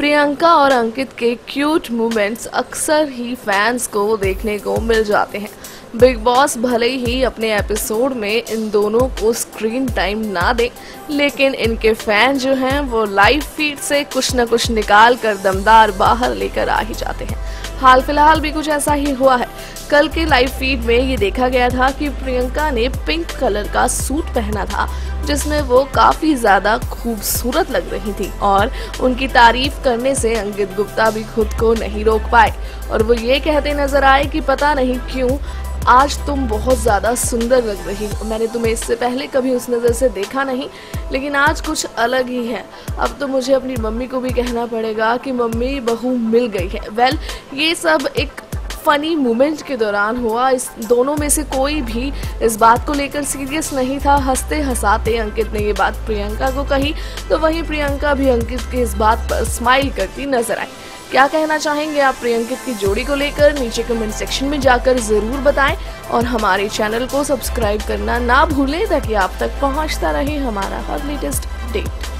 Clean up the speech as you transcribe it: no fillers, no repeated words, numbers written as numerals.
प्रियंका और अंकित के cute moments अक्सर ही फैंस को देखने को मिल जाते हैं। बिग बॉस भले ही अपने एपिसोड में इन दोनों को स्क्रीन टाइम ना दे, लेकिन इनके फैन जो हैं वो लाइव फीड से कुछ न कुछ निकाल कर दमदार बाहर लेकर आ ही जाते हैं। हाल फिलहाल भी कुछ ऐसा ही हुआ है। कल के लाइव फीड में ये देखा गया था कि प्रियंका ने पिंक कलर का सूट पहना था, जिसमें वो काफी ज्यादा खूबसूरत लग रही थी और उनकी तारीफ करने से अंकित गुप्ता भी खुद को नहीं रोक पाए और वो ये कहते नजर आए कि पता नहीं क्यों आज तुम बहुत ज़्यादा सुंदर लग रही हो। मैंने तुम्हें इससे पहले कभी उस नज़र से देखा नहीं, लेकिन आज कुछ अलग ही है। अब तो मुझे अपनी मम्मी को भी कहना पड़ेगा कि मम्मी बहू मिल गई है। वेल, ये सब एक फनी मोमेंट के दौरान हुआ। इस दोनों में से कोई भी इस बात को लेकर सीरियस नहीं था। हंसते हंसाते अंकित ने ये बात प्रियंका को कही, तो वहीं प्रियंका भी अंकित की इस बात पर स्माइल करती नजर आई। क्या कहना चाहेंगे आप प्रियंकित की जोड़ी को लेकर? नीचे कमेंट सेक्शन में जाकर जरूर बताएं और हमारे चैनल को सब्सक्राइब करना ना भूलें ताकि आप तक पहुंचता रहे हमारा हर लेटेस्ट अपडेट।